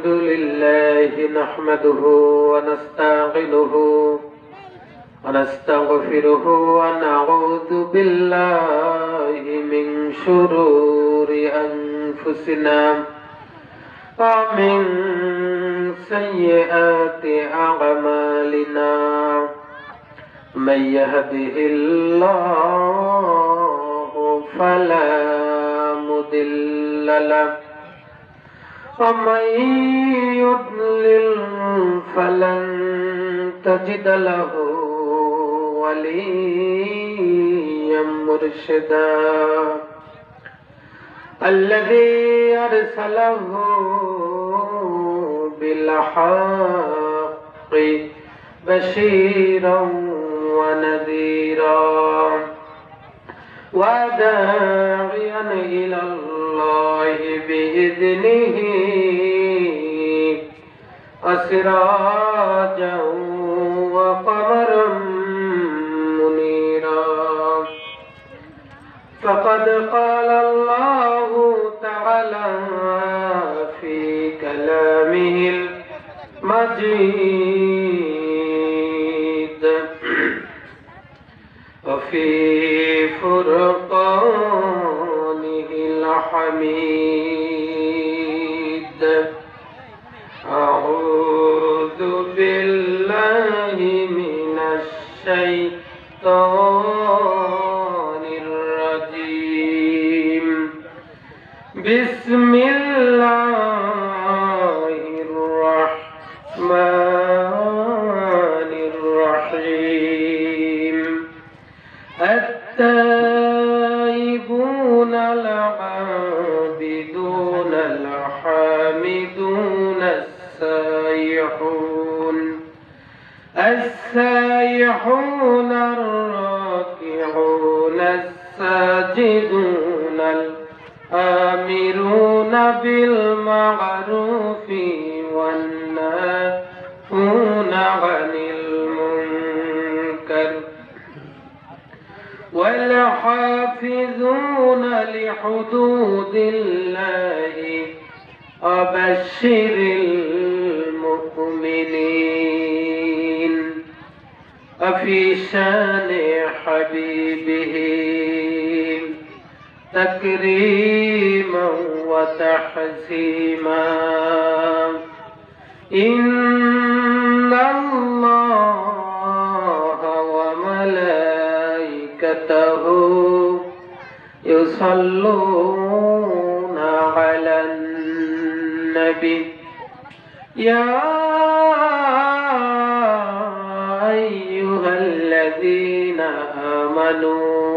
الحمد لله نحمده ونستعينه ونستغفره ونعوذ بالله من شرور أنفسنا ومن سيئات أعمالنا من يهده الله فلا مضل له ومن يضلل فلن تجد له وليا مرشدا الذي أرسله بالحق بشيرا ونذيرا وداعيا إلى الله بإذنه وسراجا وقمرا منيرا فقد قال الله تعالى في كلامه المجيد وفي فرقانه الحميد أعوذ بالله من الشيطان الرجيم بسم الله الرحمن الرحيم التائبون العابدون الحامدون السائحون الراكعون الساجدون الآمرون بالمعروف والناهون عن المنكر والحافظون لحدود الله وبشر المؤمنين وفي شان حبيبه تكريما وتحسيما إن الله وملائكته يصلون على النبي يا أيها الذين آمنوا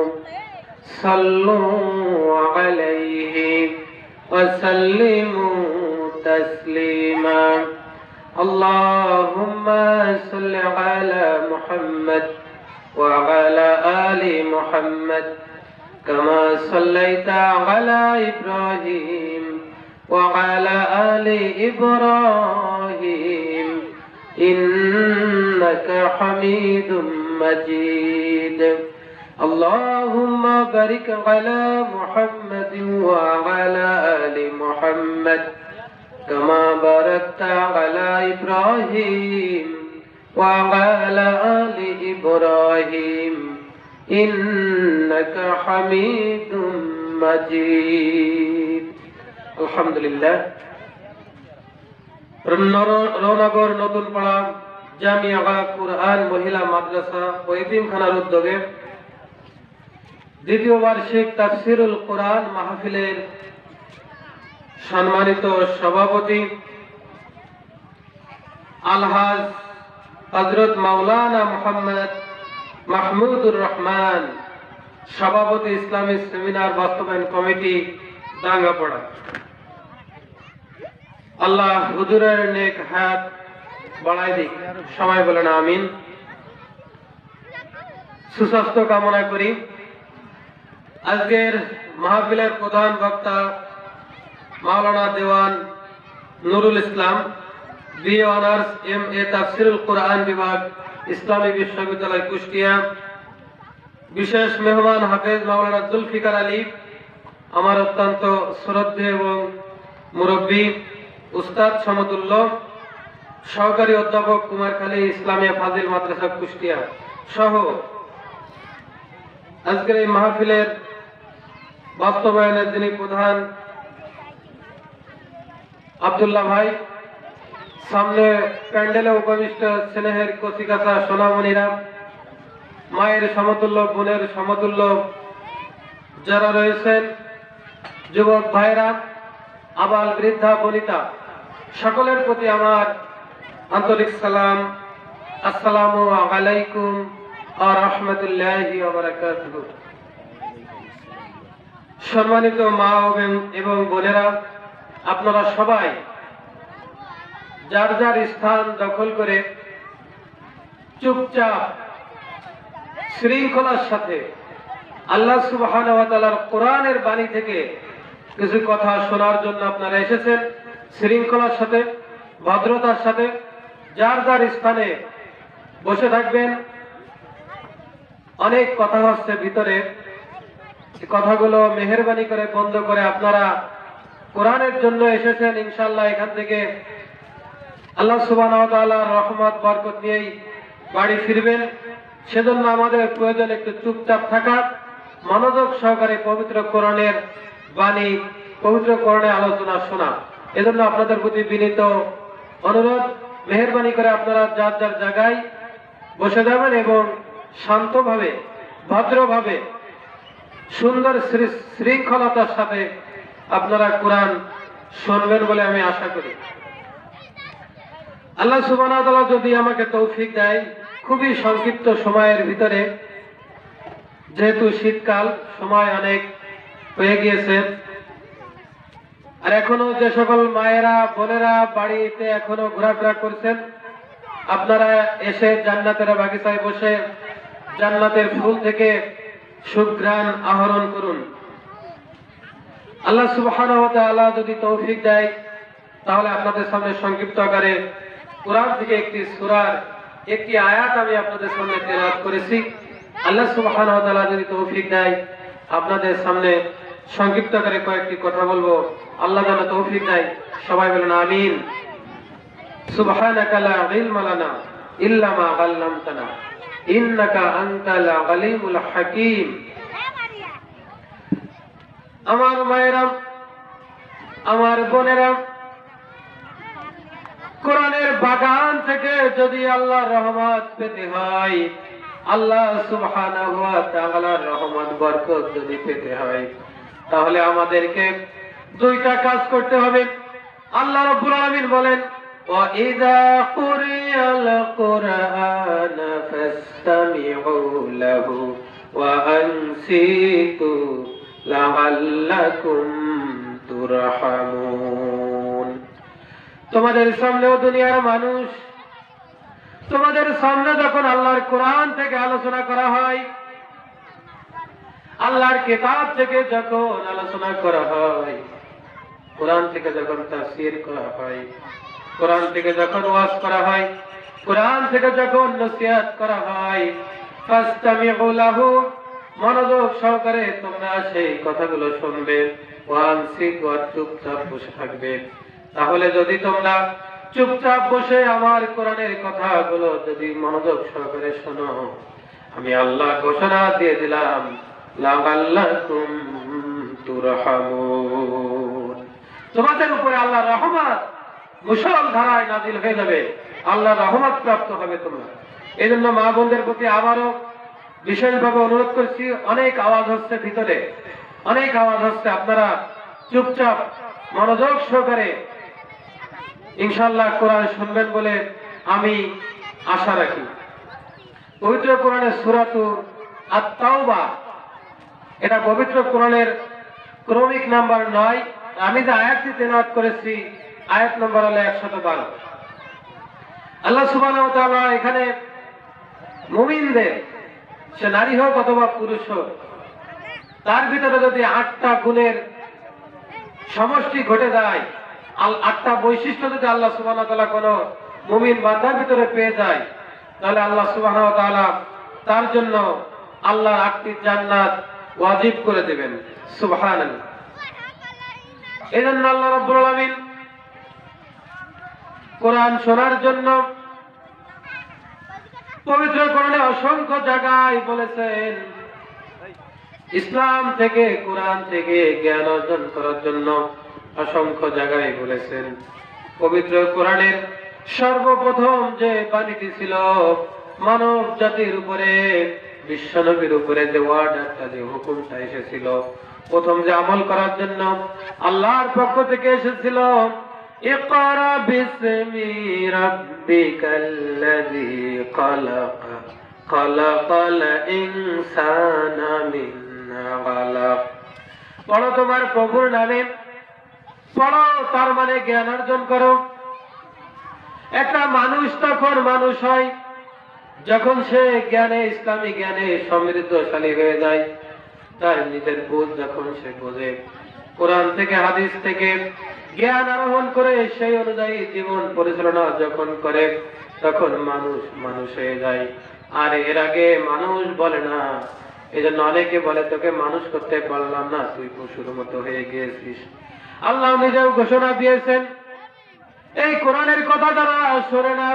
صلوا عليه وسلموا تسليما اللهم صل على محمد وعلى آل محمد كما صليت على إبراهيم وعلى آل إبراهيم إنك حميد مجيد اللهم بارك على محمد وعلى آل محمد كما باركت على إبراهيم وعلى آل إبراهيم إنك حميد مجيد الحمد لله রৌনগর নতুন পাড়া জামিয়া কুরআন মহিলা মাদ্রাসা ও এতিমখানার উদ্যোগে দ্বিতীয় বার্ষিক তাফসিরুল কোরআন মাহফিলের সম্মানিত সভাপতি আলহাজ হযরত মাওলানা মুহাম্মদ মাহমুদুর রহমান সভাপতি ইসলামিক সেমিনার বাস্তবায়ন কমিটি দাঙ্গাপাড়া আল্লাহ হুজুরের নেক হায়াত বাড়ায় দিক সবাই বলেন আমিন সুস্বাস্থ্য কামনা করি আজকের মাহফিলের প্রধান বক্তা মাওলানা Dewan Nurul Islam B honours MA তাফসিরুল কোরআন বিভাগ ইসলামী বিশ্ববিদ্যালয় কুষ্টিয়া বিশেষ মেহমান হাফেজ মাওলানা জুলফিকার আলী আমার অত্যন্ত শ্রদ্ধেয় এবং মুরব্বী উস্তাদ সমতুল্য, সহকারী অধ্যাপক কুমারখালী ইসলামিয়া ফাজিল মাদ্রাসা কুষ্টিয়া সহ আজকের এই মাহফিলের বাস্তবায়নের যিনি প্রধান আব্দুল্লাহ ভাই, সামনে প্যান্ডেলে উপবিষ্ট স্নেহের কচিকাচা সোনামণিরা, মায়ের সমতুল্য, বোনের সমতুল্য যারা রয়েছেন, যুবক ভাইরা, আবাল বৃদ্ধা বনিতা, সকলের প্রতি আমার আন্তরিক সালাম। আসসালামু আলাইকুম ওয়া রাহমাতুল্লাহি ওয়া বারাকাতুহু। সম্মানিত মা এবং বোনেরা, আপনারা সবাই যার যার স্থান দখল করে চুপচাপ শৃঙ্খলার সাথে আল্লাহ সুবহানাহু ওয়া তাআলার কোরআনের বাণী থেকে কিছু কথা শোনার জন্য আপনারা এসেছেন। শৃঙ্খলার সাথে, ভদ্রতার সাথে যার যার স্থানে বসে থাকবেন। অনেক কথা হচ্ছে ভিতরে, কথাগুলো মেহেরবানি করে বন্ধ করে আপনারা কোরআনের জন্য এসেছেন। ইনশাআল্লাহ এখান থেকে আল্লাহ সুবহানাহু ওয়া তাআলার রহমত বরকত নিয়েই বাড়ি ফিরবেন। সেজন্য আমাদের প্রয়োজন একটু চুপচাপ থাকা, মনোযোগ সহকারে পবিত্র কোরআনের বাণী, পবিত্র কোরআনের আলোচনা শোনা। এজন্য আপনাদের প্রতি বিনীত অনুরোধ, মেহেরবানি করে আপনারা যার যার জায়গায় বসে যাবেন এবং শান্তভাবে, ভদ্রভাবে, সুন্দর শৃঙ্খলতার সাথে আপনারা কোরআন শুনবেন বলে আমি আশা করি। আল্লাহ সুবহানাহু ওয়া তাআলা যদি আমাকে তৌফিক দেয়, খুবই সংক্ষিপ্ত সময়ের ভিতরে, যেহেতু শীতকাল, সময় অনেক হয়ে গিয়েছে, আর এখনো যে সকল মায়েরা বোনেরা বাড়িতে এখনো ঘোরাফেরা করছেন, আপনারা এসে জান্নাতের বাগিচায় বসে জান্নাতের ফুল থেকে সুঘ্রাণ আহরণ করুন। আল্লাহ সুবহানাহু ওয়া তাআলা যদি তৌফিক দেয়, তাহলে আপনাদের সামনে সংক্ষিপ্ত আকারে কোরআন থেকে একটি সূরার একটি আয়াত আমি আপনাদের সামনে তেলাওয়াত করেছি। আল্লাহ সুবহানাহু ওয়া তাআলা যদি তৌফিক দেয়, আপনাদের সামনে সংক্ষিপ্ত আকারে কয়েকটি কথা বলবো। আল্লাহ যেন তৌফিক দেয়, সবাই বলেন আমিন। সুবহানাকা লা ইলমা লানা ইল্লা মা আল্লামতানা ইন্নাকা আনতাল আলিমুল হাকীম। আমার মায়েরা, আমার বোনেরা, কোরআনের বাগান থেকে যদি আল্লাহর রহমত পেতে হয়, আল্লাহ সুবহানাহু ওয়া তাআলার রহমত বরকত যদি পেতে হয়, তাহলে আমাদেরকে দুইটা কাজ করতে হবে। আল্লাহ রাব্বুল আলামিন বলেন, ওয়া ইযা কুরিয়াল কুরআন ফাসতামিউ লাহু ওয়া আনসিতু লাআল্লাকুম তুরহামুন। তোমাদের সামনেও দুনিয়ার মানুষ, তোমাদের সামনে যখন আল্লাহর কোরআন থেকে আলোচনা করা হয়, আল্লাহর কিতাব থেকে যখন আলোচনা করা হয়, কোরআন থেকে যখন তাফসীর করা হয়, কোরআন থেকে যখন ওয়াজ করা হয়, কোরআন থেকে যখন নসিহত করা হয়, ফাসতামিউ লাহু, মনোযোগ সহকারে তোমরা সেই কথাগুলো শুনবে, ওয়া আনসিতু, চুপচাপ বসে থাকবে। তাহলে যদি তোমরা চুপচাপ বসে আমার কোরআনের কথাগুলো যদি মনোযোগ সহকারে শোনো, আমি আল্লাহ ঘোষণা দিয়ে দিলাম, লাআল্লাকুম তুরহামুন, তোমাদের উপরে আল্লাহর রহমত মুষলধারায় নাযিল হয়ে যাবে, আল্লাহর রহমত প্রাপ্ত হবে তোমরা। এই জন্য মা বোনদের প্রতি আবারও বিশেষভাবে অনুরোধ করছি, অনেক আওয়াজ হচ্ছে ভিতরে, অনেক আওয়াজ হচ্ছে, আপনারা চুপচাপ মনোযোগ সহকারে ইনশাআল্লাহ কোরআন শুনবেন বলে আমি আশা রাখি। পবিত্র কোরআনের সূরাতুল আত-তাওবা, এটা পবিত্র কোরআনের ক্রমিক নাম্বার 9। আমি যে আয়াতটি তেলাওয়াত করেছি, আয়াত নম্বর হলো 112। আল্লাহ সুবহানাহু ওয়া তাআলা এখানে মুমিনদের, সে নারী হোক অথবা পুরুষ হোক, তার ভিতরে যদি 8টা গুণের সমষ্টি ঘটে যায়, 8টা বৈশিষ্ট্য যদি আল্লাহ সুবহানাহু ওয়া তাআলা কোনো মুমিন বান্দার ভিতরে পেয়ে যায়, তাহলে আল্লাহ সুবহানাহু ওয়া তাআলা তার জন্য আল্লাহর 8টি জান্নাত ওয়াজিব করে দেবেন। সুবহানাল্লাহ। এজন্য আল্লাহ রাব্বুল আলামিন কোরআন শোনার জন্য পবিত্র কোরআনে অসংখ্য জায়গায় বলেছেন ইসলাম থেকে কোরআন থেকে জ্ঞান অর্জন করার জন্য অসংখ্য জায়গায় বলেছেন। পবিত্র কোরআনের সর্বপ্রথম যে বাণীটি ছিল মানব জাতির উপরে, বিশ্বনবীর উপরে যে ওয়ার্ড একটা যে হুকুমটা এসেছিল, প্রথম যে আমল করার জন্য আল্লাহর পক্ষ থেকে এসেছিল ইকরা বিসমি রাব্বিকাল্লাযী খালাক খালাকাল ইনসানা মিন আলাক। পড়ো তোমার প্রভুর নামে, পড়ো তার মানে জ্ঞান অর্জন করো। একটা মানুষ তখন মানুষ হয় যখন সে জ্ঞানে, ইসলামী জ্ঞানে সমৃদ্ধশালী হয়ে যায়। তার নিজের বোধ যখন সে বোঝে, কোরআন থেকে হাদিস থেকে জ্ঞান আরোহণ করে সেই অনুযায়ী জীবন পরিচালনা যখন করে, তখন মানুষ মানুষ হয়ে যায়। আর এর আগে মানুষ বলে না। এই জন্য অনেকে বলে তোকে মানুষ করতে পারলাম না, তুই পশুর মতো হয়ে গিয়েছিস। আল্লাহ নিজেও ঘোষণা দিয়েছেন এই কোরআনের কথা দ্বারা সরে না,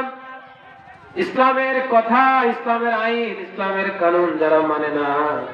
ইসলামের কথা, ইসলামের আইন, ইসলামের কানুন যারা মানে না,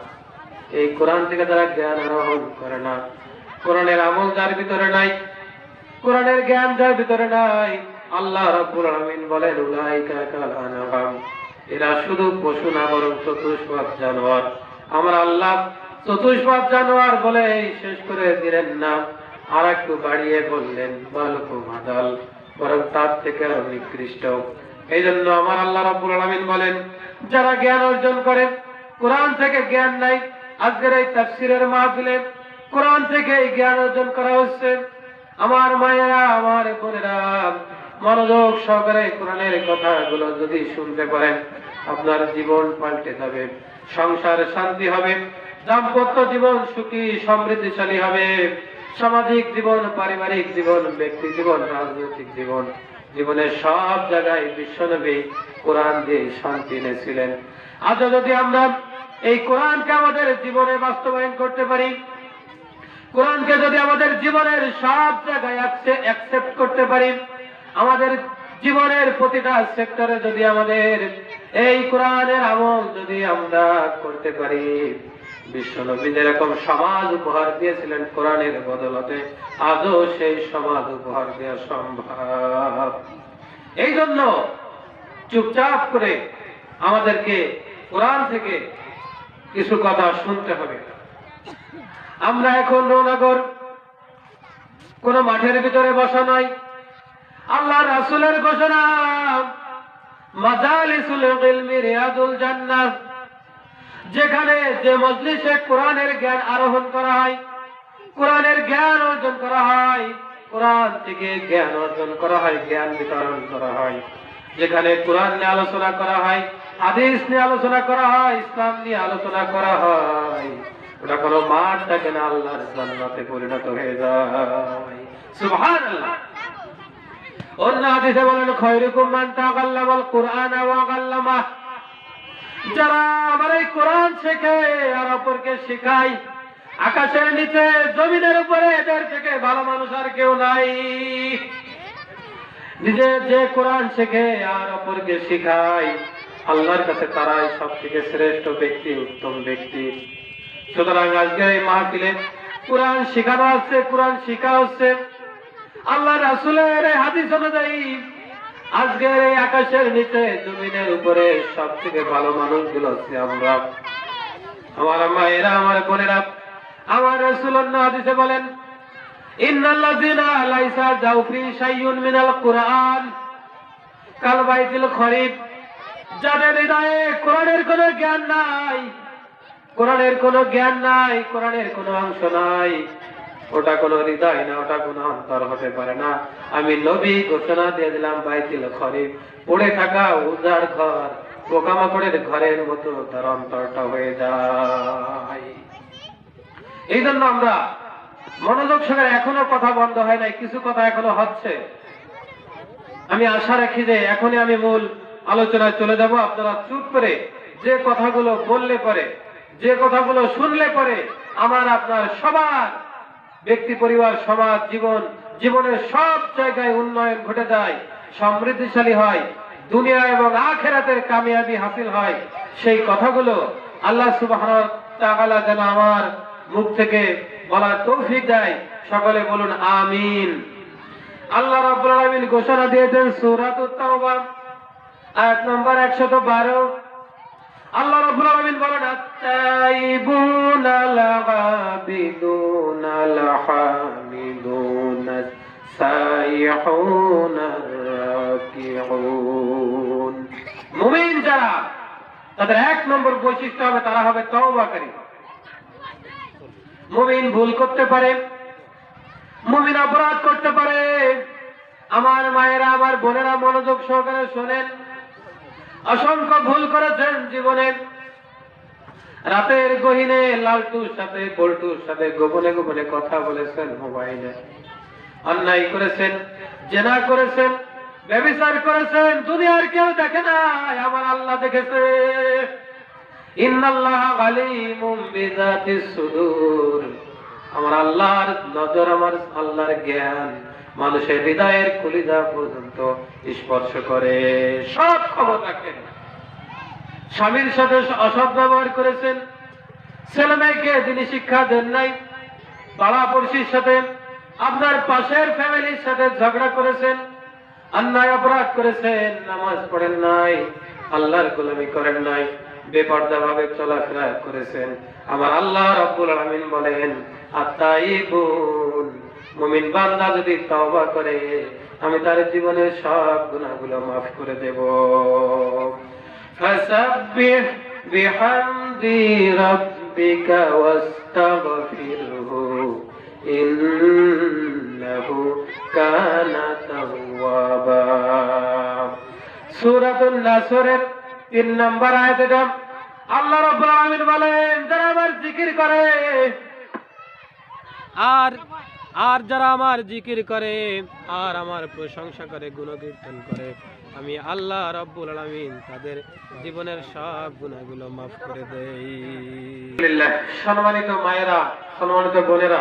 এই কোরআন থেকে যারা জ্ঞান আরোহণ করে না, কোরআনের আমল যার ভিতরে নাই, কোরআনের জ্ঞান যার ভিতরে নাই, আল্লাহ রাব্বুল আলামিন বলেন উলাইকা কাল আনআম, এরা শুধু পশু না বরং চতুষ্পদ জানোয়ার। আমার আল্লাহ চতুষ্পদ জানোয়ার বলে শেষ করে দিলেন না, আর একটু বাড়িয়ে বললেন বালকুম আদাল, বরং তার থেকে আরো নিকৃষ্ট। এই জন্য আমার আল্লাহ রাব্বুল আলামিন বলেন যারা জ্ঞান অর্জন করে, কোরআন থেকে জ্ঞান নাই, আজকের এই তাফসীরের মাহফিলে কোরআন থেকে জ্ঞান অর্জন করা হচ্ছে। আমার মায়েরা, আমার বোনেরা, মনোযোগ সহকারে কোরআনের কথাগুলো যদি শুনতে পারেন, আপনার জীবন পাল্টে যাবে, সংসার শান্তি হবে, দাম্পত্য জীবন সুখী সমৃদ্ধিশালী হবে, সামাজিক জীবন, পারিবারিক জীবন, ব্যক্তি জীবন, রাজনৈতিক জীবন, জীবনের সব জায়গায় বিশ্বনবী কোরআন দিয়ে শান্তি এনেছিলেন। আজ যদি আমরা এই কোরআনকে আমাদের জীবনে বাস্তবায়ন করতে পারি, কোরআনকে যদি আমাদের জীবনের সব জায়গায় অ্যাকসেপ্ট করতে পারি, আমাদের জীবনের প্রতিটা সেক্টরে যদি আমাদের এই কোরআনের আমল যদি আমরা করতে পারি, বিশ্বনবী যেরকম সমাজ উপহার দিয়েছিলেন কোরআনের বদলতে, আজও সেই সমাজ উপহার দেওয়া সম্ভব। এই জন্য চুপচাপ করে আমাদেরকে কোরআন থেকে কিছু কথা শুনতে হবে। আমরা এখন রৌনগর কোন মাঠের ভিতরে বসা নয়। আল্লাহ রাসূলের ঘোষণা মাজালিসুল ইলমি রিয়াদুল জান্নাহ, যেখানে যে মজলিসে কোরআনের জ্ঞান আরোহণ করা হয়, কোরআনের জ্ঞান অর্জন করা হয়, কোরআন থেকে জ্ঞান অর্জন করা হয়, জ্ঞান বিতরণ করা হয়, যেখানে কোরআন নিয়ে আলোচনা করা হয়, হাদিস নিয়ে আলোচনা করা হয়, ইসলাম নিয়ে আলোচনা করা হয়, ওটা কোনো মাঠ থাকে না, আল্লাহর জান্নাতে পরিণত হয়ে যায়। সুবহানাল্লাহ। অন্য হাদিসে বলেন খায়রুকুম মান তাআল্লামাল কুরআন ওয়া আল্লামা, যারা আমার এই কোরআন শেখে আর অপরকে শেখায়, আকাশের নিচে জমিনের উপরে এদের থেকে ভালো মানুষ আর কেউ নাই। নিজে যে কোরআন শেখে আর অপরকে শেখায়, আল্লাহর কাছে তারাই সব থেকে শ্রেষ্ঠ ব্যক্তি, উত্তম ব্যক্তি। সুতরাং আজকের এই মাহফিলে কোরআন শেখানো হচ্ছে, কোরআন শিখা হচ্ছে। আল্লাহ রাসূলের হাদিস অনুযায়ী আজকের এই আকাশের নিচে জমিনের উপরে সব থেকে ভালো মানুষগুলো হচ্ছে আমরা। আমার মায়েরা, আমার বোনেরা, আমার রাসূলুল্লাহ হাদিসে বলেন ইন্নাল্লাযিনা লাইসা জাওফি শাইউন মিনাল কুরআন কাল বাইতুল খরিব, যাদের হৃদয়ে কোরআনের কোনো জ্ঞান নাই, কোরআনের কোনো জ্ঞান নাই, কোরআনের কোনো অংশ নাই, ওটা কোনো হৃদয় না, ওটা কোনো অন্তর হতে পারে না। আমি নবী ঘোষণা দিয়ে দিলাম বাইতুল খরিব, পড়ে থাকা উজাড় ঘর, পোকামাকড়ের ঘরের মতো তার অন্তরটা হয়ে যায়। এই জন্য আমরা মনোযোগ সহকারে, এখনো কথা বন্ধ হয় নাই, কিছু কথা এখনো হচ্ছে। আমি আশা রাখি যে এখনই আমি মূল আলোচনায় চলে যাব। আপনারা চুপ করে যে কথাগুলো বললে পরে, যে কথাগুলো শুনলে পরে আমার আপনার সবার ব্যক্তি, পরিবার, সমাজ, জীবনের সব জায়গায় উন্নয়ন ঘটে যায়, সমৃদ্ধিশালী হয়, দুনিয়া এবং আখিরাতের কামিয়াবি হাসিল হয়, সেই কথাগুলো আল্লাহ সুবহানাহু ওয়া তাআলা যেন আমার মুখ থেকে বলার তৌফিক দেয়। সকলে বলুন আমিন। আল্লাহ রাব্বুল আলামিন ঘোষণা দিয়েছেন সূরাতুত তাওবা আয়াত নম্বর 112। আল্লাহ রাব্বুল আলামিন বলেন আত-তাইবুনাল আবিদুনাল হামিদুনাস সাইহুনার রাকিউন। মুমিন যারা, তাদের এক নম্বর বৈশিষ্ট্য হবে তারা হবে তওবাকারী। মুমিন ভুল করতে পারে, মুমিন অপরাধ করতে পারে। আমার মায়েরা, আমার বোনেরা মনোযোগ সহকারে শোনেন। অসংখ্য ভুল করেছেন জীবনে। রাতের গহীনে লালটুর সাথে বল্টুর সাথে গোপনে গোপনে কথা বলেছেন মোবাইলে। অন্যায় করেছেন, জেনা করেছেন, ব্যভিচার করেছেন। দুনিয়ার কেউ দেখে নাই, আমার আল্লাহ দেখেছে। ইন্নাল্লাহা আলীমুম বিযাতিস সুদূর। আমার আল্লাহর নজর, আমার আল্লাহর জ্ঞান মানুষের হৃদয়ের কলিজা পর্যন্ত স্পর্শ করে, সব খবর রাখেন। স্বামীর সাথে অসৎ ব্যবহার করেছেন, ছেলে মেয়েকে তিনি শিক্ষা দেন নাই, পাড়া পড়শির সাথে, আপনার পাশের ফ্যামিলির সাথে ঝগড়া করেছেন, অন্যায় অপরাধ করেছেন, নামাজ পড়েন নাই, আল্লাহর গোলামি করেন নাই, বেপরদা ভাবে চলাফেরা করেছেন। আমার আল্লাহ রাব্বুল আলামিন বলেন আত-তাইবুন, মুমিন বান্দা যদি তওবা করে আমি তার জীবনের সব গুনাহগুলো মাফ করে দেব। ফাসাব্বিহ বিহামদি রাব্বিকা ওয়াস্তাগফিরহু ইন্নাহু কানা তাওয়াবা। সূরাতুন নাসরের 3 নম্বর আয়াতে আল্লাহ রাব্বুল আলামিন বলেন যারা আমার জিকির করে, আর যারা আমার জিকির করে আর আমার প্রশংসা করে, গুণকীর্তন করে, আমি আল্লাহ রাব্বুল আলামিন তাদের জীবনের সব গুনাহগুলো মাফ করে দেই। আলহামদুলিল্লাহ। সম্মানিত মায়েরা, সম্মানিত বোনেরা,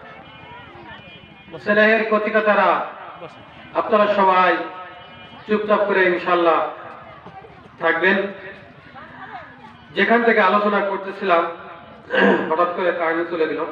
স্নেহের কচিকাচারা, আপনারা সবাই চুপচাপ করে ইনশাআল্লাহ থাকবেন। যেখান থেকে আলোচনা করতেছিলাম হঠাৎ করে কারেন্ট চলে গেল।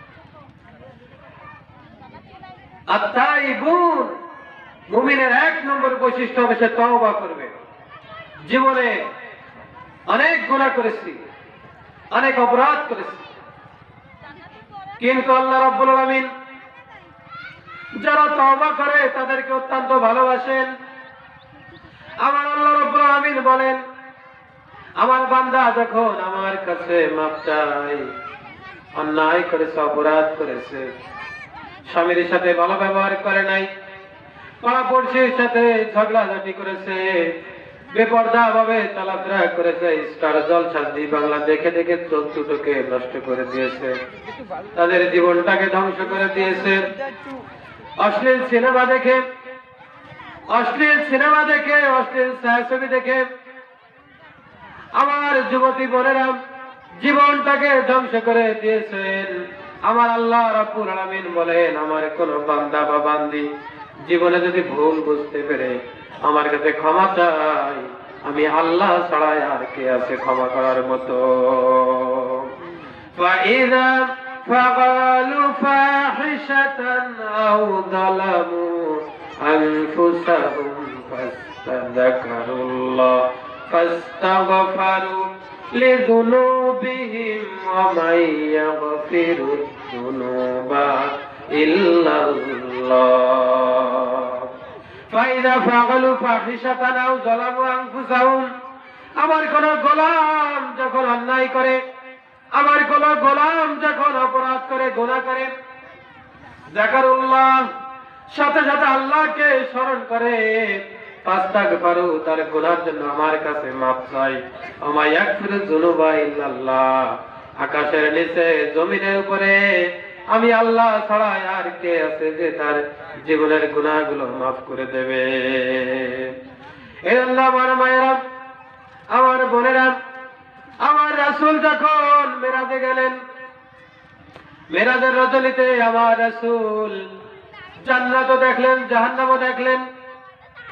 আত-তাইবুন, মুমিনের এক নম্বর বৈশিষ্ট্য হবে সে তওবা করবে। জীবনে অনেক গুনাহ করেছি, অনেক অপরাধ করেছি, কিন্তু আল্লাহ রাব্বুল আলামিন যারা তওবা করে তাদেরকে অত্যন্ত ভালোবাসেন। আমার আল্লাহ রাব্বুল আলামিন বলেন আমার বান্দা যখন আমার কাছে মাফ চায়, অন্যায় করেছে, অপরাধ করেছে, স্বামীর সাথে ভালো ব্যবহার করে নাই, পাড়াপড়শির সাথে ঝগড়াঝাটি করেছে, বেপরদা ভাবে চলাফেরা করেছে, স্টার জলসা জি বাংলা দেখে দেখে চোখ দুটোকে নষ্ট করে দিয়েছে, তাদের জীবনটাকে ধ্বংস করে দিয়েছে। অশ্লীল সিনেমা দেখে, অশ্লীল ছায়াছবি দেখে আমার যুবতী বোনেরা জীবনটাকে ধ্বংস করে দিয়েছেন। আমার আল্লাহ রাব্বুল আলামিন বলেন আমার কোন বান্দা বা বান্দি জীবনে যদি ভুল বুঝতে পেরে আমার কাছে ক্ষমা চায়, আমি আল্লাহ ছাড়া আর কে আছে ক্ষমা করার মতো। ফাইযা ফাআলু ফাহিশাতান আও যালামু আনফুসাহুম ফাস্তাযকারুল্লাহ ফাস্তাগফারু লিযুনুবিহিম ওয়া মান ইয়াগফিরুয যুনুবা ইল্লাল্লাহ। ফাইযা ফাআলু ফাহিশাতান আও যালামু আনফুসাহুম, আমার কোন গোলাম যখন অন্যায় করে, আমার কোন গোলাম যখন অপরাধ করে, গুনাহ করে, যাকারুল্লাহ, সাথে সাথে আল্লাহকে স্মরণ করে, ফাস্তাগফারু, তার গুনাহের জন্য আমার কাছে মাফ চাই, ওয়া মা ইয়াগফিরু যুনুবা ইল্লাল্লাহ, আকাশের নিচে জমিনের উপরে আমি আল্লাহ ছাড়া আর কে আছে যে তার জীবনের গুনাহগুলো মাফ করে দেবে। এই আল্লাহ, আমার মায়েরা, আমার বোনেরা, আমার রাসূল যখন মেরাজে গেলেন, মেরাজের রজনীতে আমার রাসূল জান্নাতও দেখলেন, জাহান্নামও দেখলেন।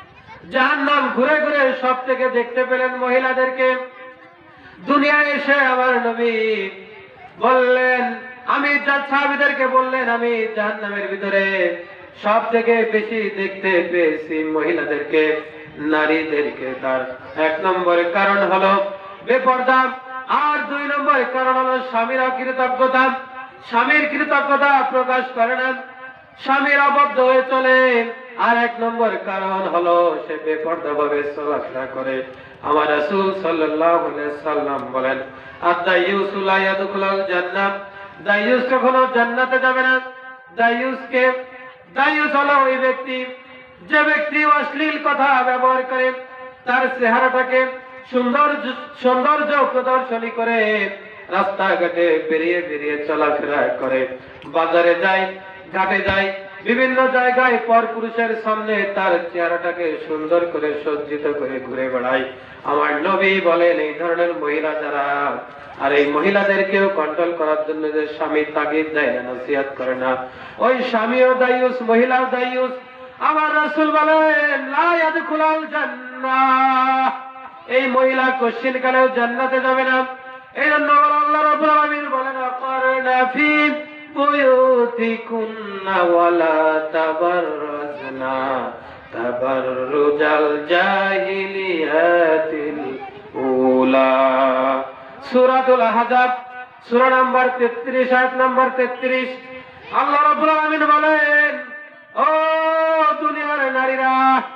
জাহান্নাম ঘুরে ঘুরে সব থেকে দেখতে পেলেন মহিলাদেরকে। দুনিয়ায় এসে আমার নবী বললেন, আমি সাহাবীদেরকে বললেন, আমি জাহান্নামের ভিতরে সব থেকে বেশি দেখতে পেয়েছি মহিলাদেরকে, নারীদেরকে। তার এক নম্বর কারণ হলো বেপর্দা, আর দুই নম্বর কারণ হলো স্বামীর অকৃতজ্ঞতা। স্বামীর কৃতজ্ঞতা প্রকাশ করে না, স্বামীর অবদ্ধ হয়ে চলে। আর এক নম্বর কারণ হলো সে বেপর্দা ভাবে চলাফেরা করে। আমার রাসূল সাল্লাল্লাহু আলাইহি সাল্লাম বলেন, আদ-দাইয়ুস লা ইয়াদখুলুল জান্নাহ, দাইয়ুস কখনো জান্নাতে যাবে না। দাইয়ুস হলো ওই ব্যক্তি, যে ব্যক্তি অশ্লীল কথা ব্যবহার করে, তার চেহারাটাকে সৌন্দর্য প্রদর্শনী করে, রাস্তাঘাটে বেরিয়ে বেরিয়ে চলাফেরা করে, বাজারে যায়, ঘাটে যায়, বিভিন্ন জায়গায় পরপুরুষের সামনে তার চেহারাটাকে সুন্দর করে সজ্জিত করে ঘুরে বেড়ায়। আমার নবী বলেন, এই ধরনের মহিলা যারা, আর এই মহিলাদেরকেও কন্ট্রোল করার জন্য যে স্বামী তাগিদ দেয় না, নসিহত করে না, ওই স্বামীও দায়ুস, মহিলাও দায়ুস। আমার রাসূল বলেন, লা ইয়াদখুলুল জান্নাহ, এই মহিলা কোশ্চিন কালেও জান্নাতে যাবে না। এই জন্য আল্লাহ রাব্বুল আলামিন বলেন, আকারনা ফি বুয়ুতিকুন্না ওয়ালা তাবাররাজনা তাবাররুজাল জাহিলিয়াতিল উলা। সূরাতুল আহজাব সূরা নাম্বার 33 আয়াত নাম্বার 33। আল্লাহ রাব্বুল আলামিন বলেন, ও দুনিয়ার নারীরা,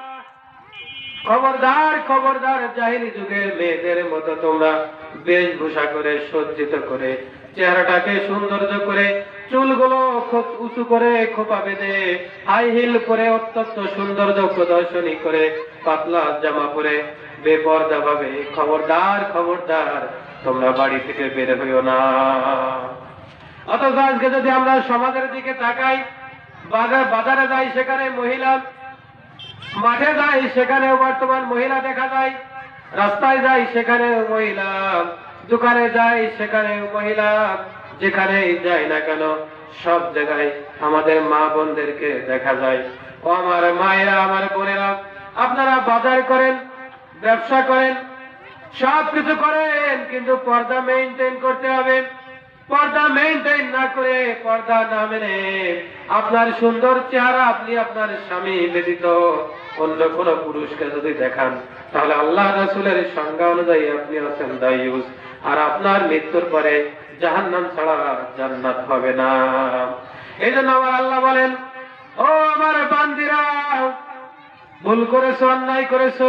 খবরদার খবরদার, জাহিলি যুগের মেয়েদের মতো তোমরা বেশভূষা করে, সজ্জিত করে, চেহারাটাকে সৌন্দর্য করে, চুলগুলো উঁচু করে, খোপা বেঁধে, হাই হিল করে, অত্যন্ত সৌন্দর্য প্রদর্শনী করে, পাতলা জামা পরে বেপরদা ভাবে, খবরদার খবরদার, তোমরা বাড়ি থেকে বের হইও না। অথচ আজকে যদি আমরা সমাজের দিকে তাকাই, বাজারে যাই সেখানে মহিলা, মাঠে যাই সেখানেও বর্তমান মহিলা দেখা যায়, রাস্তায় যাই সেখানেও মহিলা, দোকানে যাই সেখানেও মহিলা, যেখানেই যাই না কেন সব জায়গায় আমাদের মা বোনদেরকে দেখা যায়। ও আমার মায়েরা, আমার বোনেরা, আপনারা বাজার করেন, ব্যবসা করেন, সব কিছু করেন, কিন্তু পর্দা মেইনটেইন করতে হবে। পর্দা মেইনটেইন না করে, পর্দা না মেনে আপনার সুন্দর চেহারা আপনি আপনার স্বামী ব্যতীত অন্য কোন পুরুষকে যদি দেখান, তাহলে আল্লাহ রাসূলের সংজ্ঞা অনুযায়ী আপনি হচ্ছেন দায়ুস, আর আপনার মৃত্যুর পরে জাহান্নাম ছাড়া জান্নাত হবে না। এই জন্য আমার আল্লাহ বলেন, ও আমার বান্দিরা, ভুল করেছো, অন্যায় করেছো,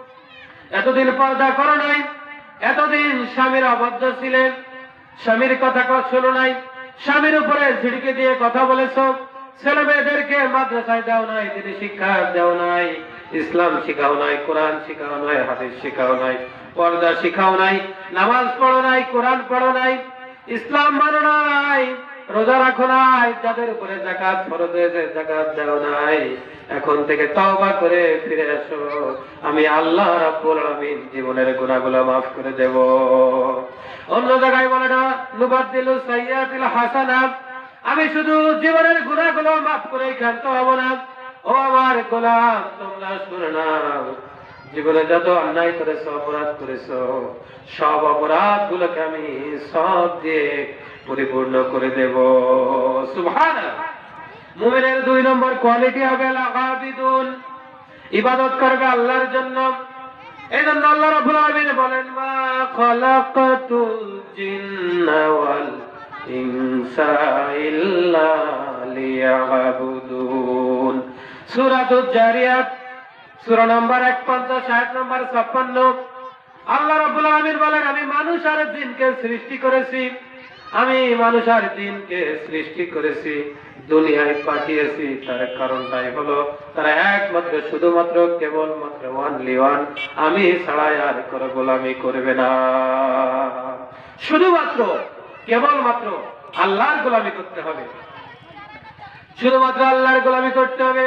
এতদিন পর্দা করো নাই, এতদিন স্বামীর অবাধ্য ছিলেন, স্বামীর কথা শোনো নাই, স্বামীর উপরে ঝিড়কে দিয়ে কথা বলেছো, ছেলে মেয়েদেরকে মাদ্রাসায় দাও নাই, দিনী শিক্ষা দাও নাই, ইসলাম শিখাও নাই, কোরআন শিখাও নাই, হাদিস শিখাও নাই, পর্দা শিখাও নাই, নামাজ পড়ো নাই, কোরআন পড়ো নাই, ইসলাম মানো নাই, রোজা রাখো নাই, যাদের উপরে যাকাত ফরজ হয়েছে যাকাত দাও নাই। এখন থেকে তওবা করে ফিরে আসো, আমি আল্লাহ রাব্বুল আলামিন জীবনের গুনাহগুলো মাফ করে দেব। অন্য জায়গায় বলে না, নুবাদদিলু সাইয়্যাতিল হাসানা, আমি শুধু জীবনের গুনাহগুলো মাফ করে ক্ষান্ত হব না। ও আমার গোলাম, তোমরা শুনে নাও, জীবনে যত অন্যায় করেছো, অপরাধ করেছো, সব অপরাধ গুলোকে আমি সব দিয়ে পরিপূর্ণ করে দেব। সুবহানাল্লাহ। মুমিনের 2 নম্বর কোয়ালিটি হবে লাগাবিদুন, ইবাদত করবে আল্লাহর জন্য। এই জন্য আল্লাহ রাব্বুল আলামিন বলেন, মা খালাকাতুল জিন্না ওয়াল ইনসা ইল্লা লিয়াবুদুন। সূরাতুজ জারিয়াত সূরা নাম্বার 51, আয়াত নাম্বার 56। আল্লাহ রাব্বুল আলামিন বলেন, আমি মানুষ আর জিনকে সৃষ্টি করেছি, আমি মানুষ আর জিনকে সৃষ্টি করেছি, দুনিয়ায় পাঠিয়েছি। তার কারণটাই হলো তারা একমাত্র, শুধুমাত্র, কেবলমাত্র, ওয়ানলি ওয়ান, আমি ছাড়া আর কোনো গোলামি করবে না। শুধুমাত্র কেবলমাত্র আল্লাহর গোলামি করতে হবে, শুধুমাত্র আল্লাহর গোলামি করতে হবে।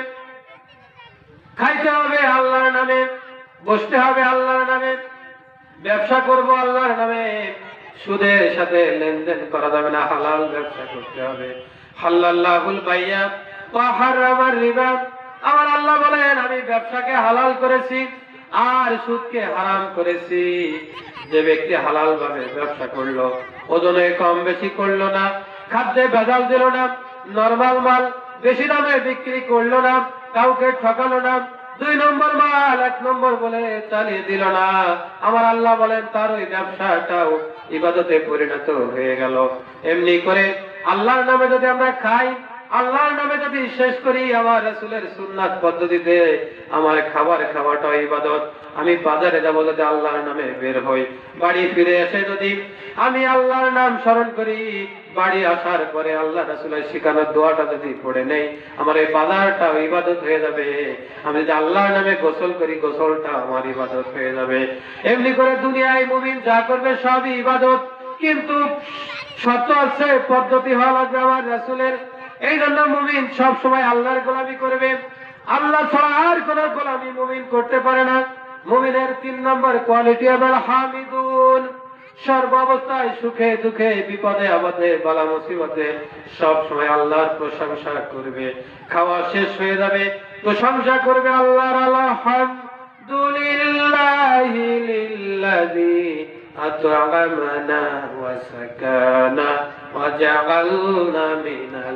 খাইতে হবে আল্লাহর নামে, বসতে হবে আল্লাহর নামে, ব্যবসা করব আল্লাহর নামে, সুদের সাথে লেনদেন করা যাবে না, হালাল ব্যবসা করতে হবে। হালাল্লাহুল বাইয়া ওয়া হারামার রিবা, আমার আল্লাহ বলেন আমি ব্যবসাকে হালাল করেছি আর সুদকে হারাম করেছি। যে ব্যক্তি হালাল ভাবে ব্যবসা করলো, ওজনে কম বেশি করলো না, খাদ্যে ভেজাল দিল না, নরমাল মাল বেশি দামে বিক্রি করলো না, কাউকে ঠকালো না, 2 নম্বর মাল 1 নম্বর বলে চালিয়ে দিল না, আমার আল্লাহ বলেন তার ওই ব্যবসাটাও ইবাদতে পরিণত হয়ে গেল। এমনি করে আল্লাহর নামে যদি আমরা খাই, আল্লাহর নামে যদি শেষ করি, আমার রাসূলের সুন্নাত পদ্ধতিতে আমার খাবার খাওয়াটা ইবাদত। আমি বাজারে যাব যদি আল্লাহর নামে বের হই, বাড়ি ফিরে এসে যদি আমি আল্লাহর নাম স্মরণ করি, বাড়ি আসার পরে আল্লাহ রাসূলের শিখানো দোয়াটা যদি পড়ে নেই, আমার এই বাজারটা ইবাদত হয়ে যাবে। আমি যদি আল্লাহর নামে গোসল করি, গোসলটা আমার ইবাদত হয়ে যাবে। এমনি করে দুনিয়ায় মুমিন যা করবে সবই ইবাদত, কিন্তু শর্ত আছে, পদ্ধতি হওয়া লাগবে আমার রাসূলের। এই জন্য মুমিন সব সময় আল্লাহর গোলামি করবে, আল্লাহ ছাড়া আর কোন গোলামি মুমিন করতে পারে না। মুমিনের 3 নম্বর কোয়ালিটি হলো হামিদুন। সর্ব অবস্থায় সুখে দুঃখে বিপদে আপদে বালা মুসিবতে সব সময় আল্লাহর প্রশংসা করবে। খাওয়া শেষ হয়ে যাবে, প্রশংসা করবে আল্লাহর। আলহামদুলিল্লাহি লিল্লাযী আত'আমানা ওয়া সাকানা ওয়া জাআলনা মিনাল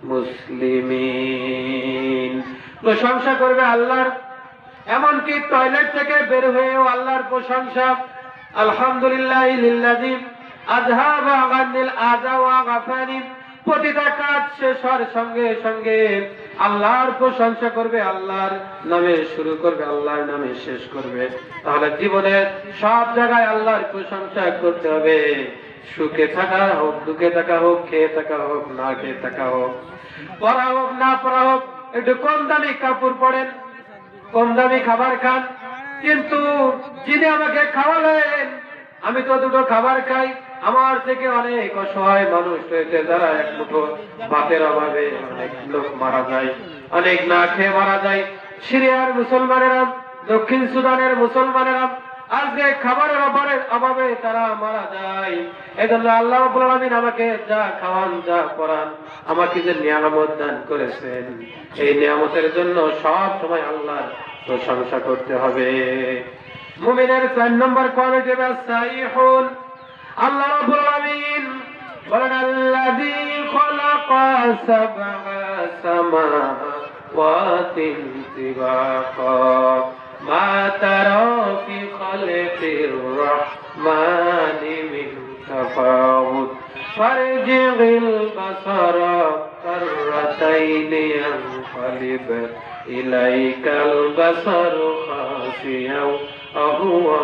মুসলিমিন। প্রশংসা করবে আল্লাহর, এমনকি টয়লেট থেকে বের হয়েও আল্লাহর প্রশংসা। আলহামদুলিল্লাহি লিল্লাযী আযহাবা আনিল আযা ওয়া গাফানি। প্রতিটা কাজ শেষ হওয়ার সঙ্গে সঙ্গে আল্লাহর প্রশংসা করবে, আল্লাহর নামে শুরু করবে, আল্লাহর নামে শেষ করবে। তাহলে জীবনের সব জায়গায় আল্লাহর প্রশংসা করতে হবে। সুখে থাকা হোক, দুঃখে থাকা হোক, খেয়ে থাকা হোক, না খেয়ে থাকা হোক, পড়া হোক না পড়া হোক, একটু কম দামি কাপড় পরেন, কম দামি খাবার খান, কিন্তু যিনি আমাকে খাওয়ালেন, আমি তো 2টো খাবার খাই, আমার থেকে অনেক অসহায় মানুষ রয়েছে যারা এক মুঠো ভাতের অভাবে অনেক লোক মারা যায়, অনেক না খেয়ে মারা যায়। সিরিয়ার মুসলমানেরা, দক্ষিণ সুদানের মুসলমানেরা আজকে খাবারের অভাবে তারা মারা যায়। এজন্য আল্লাহ রাব্বুল আলামিন আমাকে যা খাওয়ান, যা পরান, আমাকে যে নিয়ামত দান করেছেন, এই নিয়ামতের জন্য সব সময় আল্লাহর প্রশংসা করতে হবে। মুমিনের 4 নম্বর কোয়ালিটি হলো সাইহুন। আল্লাহ রাব্বুল আলামিন বলেন আল্লাযী খালাকা সাবআ সামাওয়াতিন তিবাকা মা তারা ফি খালকির রাহমানি মিন তাফাউত ফারজিল বাসারা কাররাতাইনি ইয়ানকালিব ইলাইকাল বাসারু খাসিয়াও আহুয়া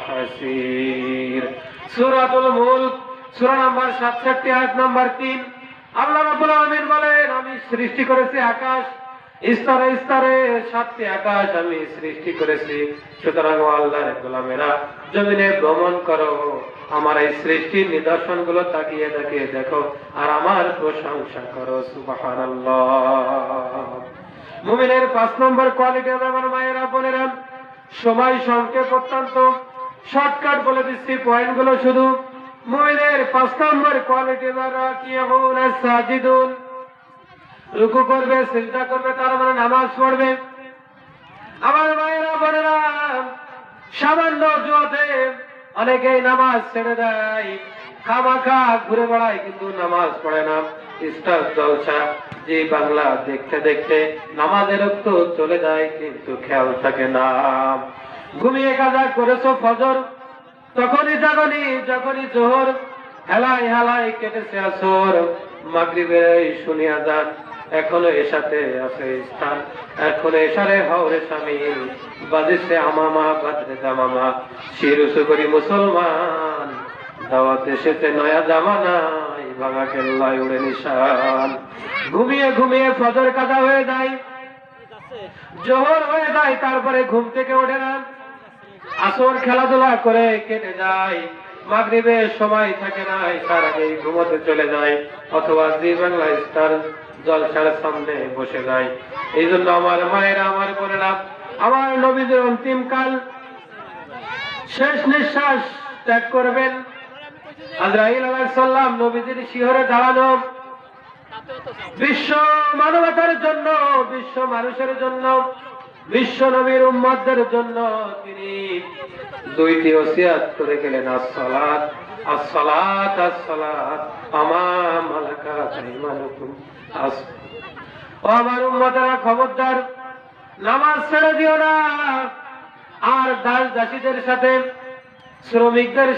হাসির। সূরাতুল মুলক সূরা নাম্বার 67 আয়াত নাম্বার 3। আল্লাহ রাব্বুল আলামিন বলেন আমি সৃষ্টি করেছি আকাশ, স্তরে স্তরে 7টি আকাশ আমি সৃষ্টি করেছি। সুতরাং আল্লাহর গোলামেরা জমিনে ভ্রমণ করো, আমার এই সৃষ্টির নিদর্শনগুলো তাকিয়ে তাকিয়ে দেখো আর আমার প্রশংসা করো। সুবহানাল্লাহ। মুমিনের 5 নম্বর কোয়ালিটি হলো আমার মায়েরা বোনেরা, সময় সংক্ষেপ, অত্যন্ত শর্টকাট বলে দিচ্ছি পয়েন্টগুলো শুধু। মুমিনের 5 নম্বর কোয়ালিটি হলো রাকিউন সাজিদুন। রুকু করবে, সিজদা করবে, তার মানে নামাজ পড়বে। আমার মায়েরা বোনেরা, সামান্য অজুহাতে অনেকেই নামাজ ছেড়ে দেয়, খামাখা ঘুরে বেড়ায়, কিন্তু নামাজ পড়ে না। স্টার জলসা জি বাংলা দেখতে দেখতে নামাজের রক্ত চলে যায়, কিন্তু খেয়াল থাকে না। ঘুমিয়ে কাজা করেছো ফজর, তখনই জাগনি, যখনই জোহর, হেলায় হেলায় কেটেছে আসর, মাগরিবের শুনিয়া যান, এখনো এসাতে আছে স্থান, এখনো এসারে হওরে শামিল, বাজিছে আমামা বাজরে জামামা, শির উঁচু করি মুসলমান, দাওয়াত এসেছে নয়া জামানায়, ভাঙা কেল্লায় উড়ে নিশান। ঘুমিয়ে ঘুমিয়ে ফজর কাজা হয়ে যায়, জোহর হয়ে যায়, তারপরে ঘুম থেকে ওঠে না, আসর খেলাধুলা করে কেটে যায়, মাগরিবের সময় থাকে না, তার আগেই ঘুমোতে চলে যায়, অথবা জি বাংলা স্টার জলসার সামনে বসে যায়। এই জন্য আমার মায়েরা, আমার বোনেরা, আমার নবীদের অন্তিম কাল, শেষ নিঃশ্বাস ত্যাগ করবেন। আজরাইল আলাইহিস সালাম নবীজির শিহরে দাঁড়ানো, বিশ্ব মানবতার জন্য, বিশ্ব মানুষের জন্য, বিশ্ব নবীর উম্মতদের জন্য তিনি দুইটি ওসিয়াত করে গেলেন, আসসালাত আসসালাত আসসালাত আমা মালাকাত আইমানুকুম। ও আমার উম্মতেরা, খবরদার নামাজ ছেড়ে দিও না। আর দাস দাসীদের সাথে, শ্রমিকদের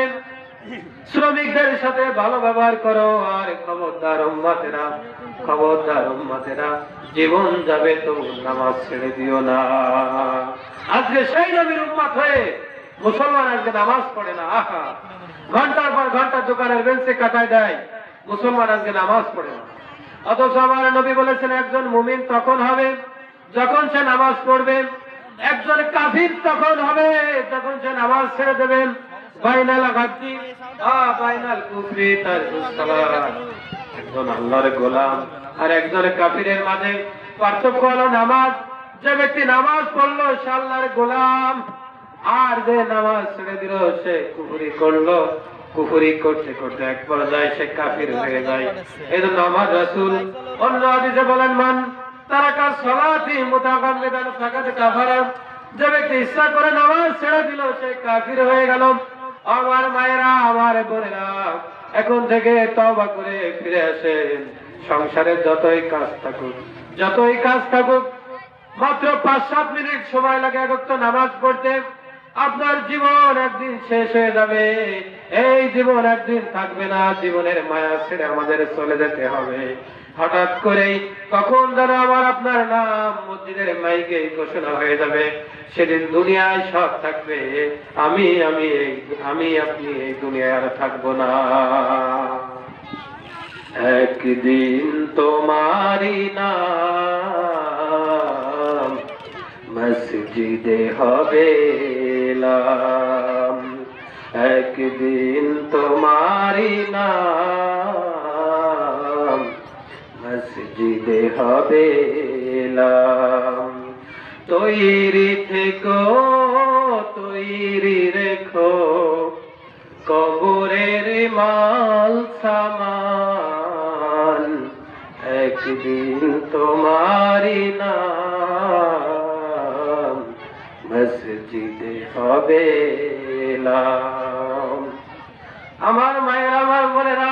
সাথে ভালো ব্যবহার করো। আর খবরদার উম্মতেরা, খবরদার উম্মতেরা, জীবন যাবে তো নামাজ ছেড়ে দিও না। আজকে সেই নবীর উম্মত হয়ে মুসলমান আজকে নামাজ পড়ে না। আহা, ঘন্টার পর ঘন্টা দোকানের বেঞ্চে কাটায় দেয়, মুসলমান আজকে নামাজ পড়ে না। অথচ আমার নবী বলেছেন একজন মুমিন তখন হবে যখন সে নামাজ পড়বে, একজন কাফির তখন হবে যখন সে নামাজ ছেড়ে দেবেন। বাইনাল গাদ্দি বাইনাল কুফরি তারকুস সালাত। একজন আল্লাহর গোলাম আর একজন কাফিরের মাঝে পার্থক্য হলো নামাজ। যে ব্যক্তি নামাজ পড়লো সে আল্লাহর গোলাম, আর যে নামাজ ছেড়ে দিল সে কুফরি করলো। কুফরি করতে করতে এক পর্যায়ে সে কাফির হয়ে যায়। এই জন্য আমার রাসূল অন্য হাদিসে বলেন, মান তারাকা সালাতি মুতাগাম্মিদান ফাকাদ কাফারা। যে ব্যক্তি ইচ্ছা করে নামাজ ছেড়ে দিল সে কাফির হয়ে গেল। আমার মায়েরা, আমার বোনেরা, এখন থেকে তওবা করে ফিরে আসেন। সংসারের যতই কাজ থাকুক, মাত্র 5-7 মিনিট সময় লাগে এক ওয়াক্ত নামাজ পড়তে। আপনার জীবন একদিন শেষ হয়ে যাবে, এই জীবন একদিন থাকবে না। জীবনের মায়া ছেড়ে আমাদের চলে যেতে হবে। হঠাৎ করেই কখন যেন আমার আপনার নাম মসজিদের মাইকে ঘোষণা হয়ে যাবে। সেদিন দুনিয়ায় সব থাকবে, আমি আপনি এই দুনিয়ায় আর থাকবো না। একদিন তোমারি নাম মসজিদে হবে এলাম। একদিন তোমারি নাম মসজিদে হবে এলাম। তৈরি থেকো, তৈরি রেখো, কবরের মাল সামান। একদিন তোমারি নাম মসজিদে হবে এলাম। আমার মায়ের, আমার বোনেরা,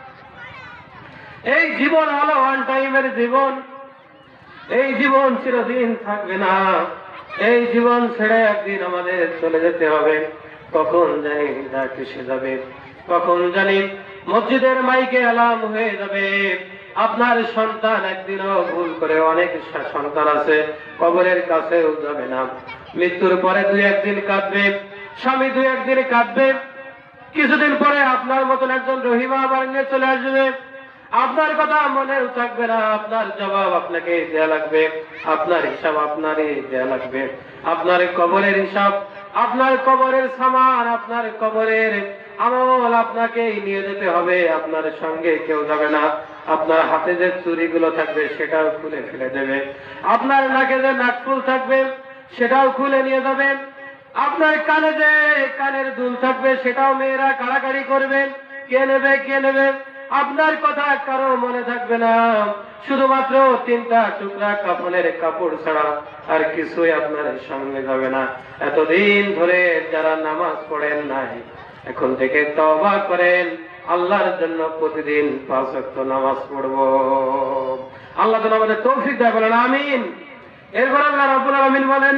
এই জীবন হলো ওয়ান টাইমের জীবন। এই জীবন চিরদিন থাকবে না। এই জীবন ছেড়ে একদিন আমাদের চলে যেতে হবে। কখন জানি যা কিসে যাবে, কখন জানি মসজিদের মাইকে অ্যালার্ম হয়ে যাবে। আপনার সন্তান একদিনও ভুল করে, অনেক সন্তান আছে কবরের কাছেও যাবে না। মৃত্যুর পরে 2-1 দিন কাঁদবে, স্বামী 2-1 দিন কাঁদবে। কিছুদিন পরে আপনার মতন একজন রহিমা আবার নিয়ে চলে আসবে। আপনার কথা মনেও থাকবে না, আপনার জবাব আপনাকে দেয়া লাগবে, আপনার হিসাব আপনারই দেয়া লাগবে। আপনার কবরের হিসাব, আপনার কবরের সামান, আপনার কবরের আমল আপনাকেই নিয়ে যেতে হবে। আপনার সঙ্গে কেউ যাবে না। আপনার হাতে যে চুড়িগুলো থাকবে সেটাও খুলে ফেলে দেবে। আপনার নাকে যে নাকফুল থাকবে সেটাও খুলে নিয়ে যাবে। আপনার কানে যে কানের দুল থাকবে সেটাও মেয়েরা কাড়াকাড়ি করবে, কে নেবে কে নেবে। আপনার কথা কারো মনে থাকবে না। শুধুমাত্র 3টা টুকরা কাফনের কাপড় ছাড়া আর কিছুই আপনার সঙ্গে যাবে না। এতদিন ধরে যারা নামাজ পড়েন নাই, এখন থেকে তওবা করেন, আল্লাহর জন্য প্রতিদিন 5 ওয়াক্ত নামাজ পড়বো। আল্লাহ যেন আমাদের তৌফিক দেয়, বলেন আমিন। এরপর আল্লাহ রাব্বুল আলামিন বলেন,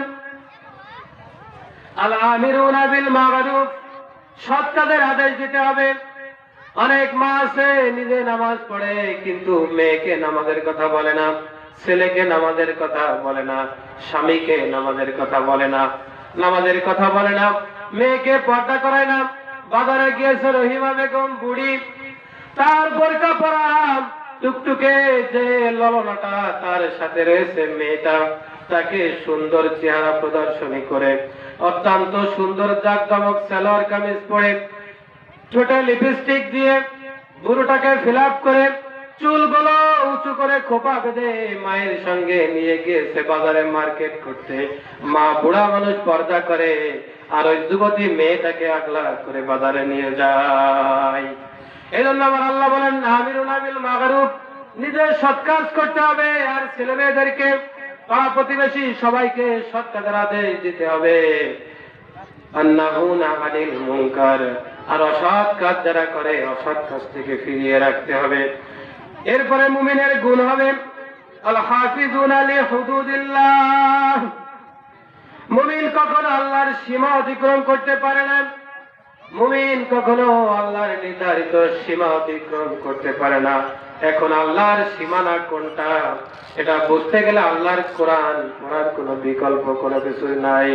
আল আমিরুনা বিল মা'রুফ, সৎ কাজের আদেশ দিতে হবে। অনেক মা আছে নিজে নামাজ পড়ে কিন্তু মেয়েকে নামাজের কথা বলে না, ছেলেকে নামাজের কথা বলে না, স্বামীকে নামাজের কথা বলে না, নামাজের কথা বলে না, মেয়েকে পর্দা করায় না। বাজারে গিয়েছে রহিমা বেগম বুড়ি, তার বোরকা পরা টুকটুকে যে ললনাটা তার সাথে রয়েছে মেয়েটা, তাকে সুন্দর চেহারা প্রদর্শনী করে, অত্যন্ত সুন্দর জাকজমক সালোয়ার কামিজ পরে, ঠোঁটে লিপস্টিক দিয়ে, বুড়োটাকে ফিল আপ করে, চুলগুলো উঁচু করে খোপা বেঁধে মায়ের সঙ্গে নিয়ে গিয়েছে বাজারে মার্কেট করতে। মা বুড়া মানুষ পর্দা করে, আর ওই যুবতী মেয়েটাকে আগলা করে বাজারে নিয়ে যায়। এই জন্য আমার আল্লাহ বলেন আমিরুনা বিল মা'রুফ, নিজের সৎ কাজ করতে হবে, আর ছেলে মেয়েদেরকে পাড়া প্রতিবেশী সবাইকে সৎ কাজের আদেশ দিতে হবে। আন্নাহুনা আনিল মুনকার, আর অসৎ কাজ যারা করে অসৎ কাজ থেকে ফিরিয়ে রাখতে হবে। এরপরে মুমিনের গুণ হবে আল হাফিজুনা লিহুদুদিল্লাহ। মুমিন কখনো আল্লাহর সীমা অতিক্রম করতে পারে না। মুমিন কখনো আল্লাহর নির্ধারিত সীমা অতিক্রম করতে পারে না। এখন আল্লাহর সীমানা কোনটা এটা বুঝতে গেলে আল্লাহর কোরআন পড়ার কোনো বিকল্প কোনো কিছু নাই।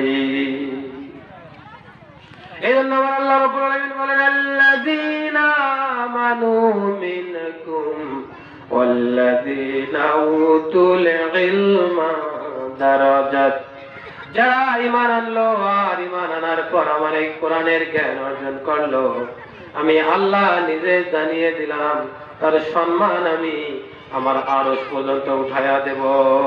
এই জন্য আমার আল্লাহ রাব্বুল আলামিন বলেন আল্লাযীনা আমানু মিনকুম ওয়াল্লাযীনা উতুল ইলমা দারাজাত। যারা ঈমান আনলো আর ঈমান আনার পর আমার এই কোরআনের জ্ঞান অর্জন করলো, আমি আল্লাহ নিজে জানিয়ে দিলাম তার সম্মান আমি আমার আরশ পর্যন্ত উঠায়া দেব।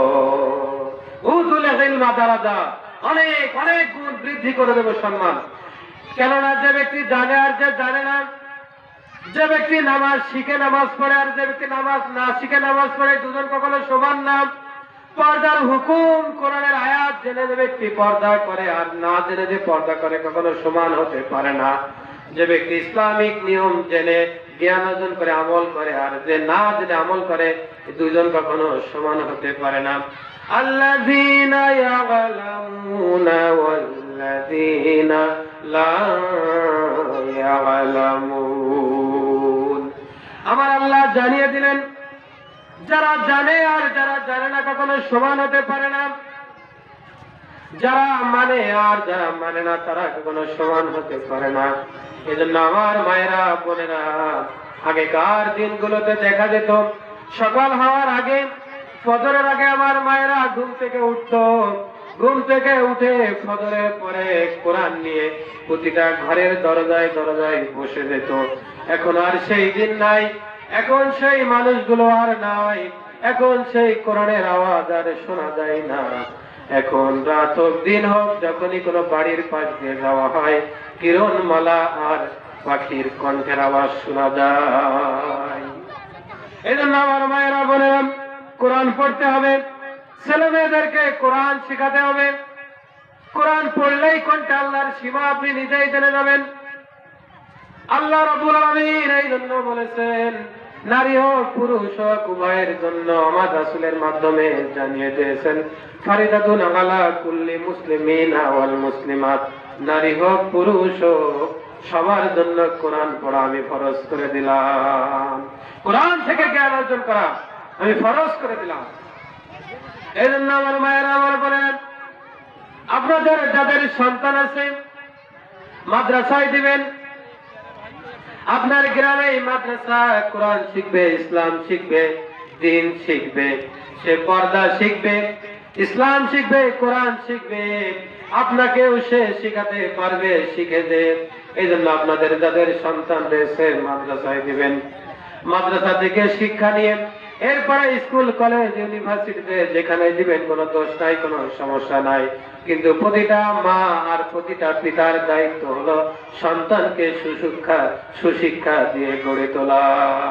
উতুল ইলমা দারাজাত, অনেক অনেক গুণ বৃদ্ধি করে দেব সম্মান। কেননা যে ব্যক্তি জানে আর যে জানে না, যে ব্যক্তি নামাজ শিখে নামাজ পড়ে আর যে ব্যক্তি নামাজ না শিখে নামাজ পড়ে, দুজন কখনো সমান না। পর্দার হুকুম কোরআনের আয়াত জেনে যে ব্যক্তি পর্দা করে আর না জেনে যে পর্দা করে কখনো সমান হতে পারে না। যে ব্যক্তি ইসলামিক নিয়ম জেনে জ্ঞান অর্জন করে আমল করে আর যে না জেনে আমল করে, দুইজন কখনো সমান হতে পারে না। আল্লাযীনা ইয়ালামুনা ওয়াল্লাযীনা লা ইয়ালামুন। আমার আল্লাহ জানিয়ে দিলেন যারা জানে আর যারা জানে না কখনো সমান হতে পারে না। যারা মানে আর যারা মানে না তারা কখনো সমান হতে পারে না। এজন্য আমার মায়েরা বোনেরা, আগেকার দিনগুলোতে দেখা যেত সকাল হওয়ার আগে, ফজরের আগে আমার মায়েরা ঘুম থেকে উঠতো। ঘুম থেকে উঠে ফজরের পরে কোরআন নিয়ে প্রতিটা ঘরের দরজায় দরজায় বসে যেত। এখন আর সেই দিন নাই, এখন সেই মানুষগুলো আর নাই, এখন সেই কোরআনের আওয়াজ আর শোনা যায় না। এখন রাত হোক দিন হোক, যখনই কোনো বাড়ির পাশ দিয়ে যাওয়া হয়, কিরণমালা আর পাখির কণ্ঠের আওয়াজ শোনা যায়। এই জন্য আমার মায়েরা বলেন কোরআন পড়তে হবে, ছেলে মেয়েদেরকে কোরআন শেখাতে হবে। কোরআন পড়লেই কোনটা আল্লাহর সীমা আপনি নিজেই জেনে যাবেন। আল্লাহ রাব্বুল আলামিন এই জন্য বলেছেন, নারী হোক পুরুষ হোক উভয়ের জন্য আমার রাসূলের মাধ্যমে জানিয়ে দিয়েছেন, ফারিদাতুন আলা কুল্লি মুসলিমিন ওয়াল মুসলিমাত। নারী হোক পুরুষ হোক সবার জন্য কোরআন পড়া আমি ফরজ করে দিলাম। কোরআন থেকে জ্ঞান অর্জন করা আমি ফরজ করে দিলাম। এই জন্য আমার মায়েরা আমার বলেন, আপনাদের যাদের সন্তান আছে মাদ্রাসায় দিবেন। আপনার গ্রামে মাদ্রাসা কোরআন শিখবে, ইসলাম শিখবে, দ্বীন শিখবে, সে পর্দা শিখবে, ইসলাম শিখবে, কোরআন শিখবে, আপনাকেও সে শিখাতে পারবে, শিখে দে। এই জন্য আপনাদের যাদের সন্তান রয়েছে মাদ্রাসায় দিবেন। মাদ্রাসা থেকে শিক্ষা নিয়ে এরপরে স্কুল কলেজ ইউনিভার্সিটিতে যেখানে দিবেন কোনো দোষ নাই, কোনো সমস্যা নাই। কিন্তু প্রতিটা মা আর প্রতিটা পিতার দায়িত্ব হলো সন্তানকে সুশিক্ষা দিয়ে গড়ে তোলা।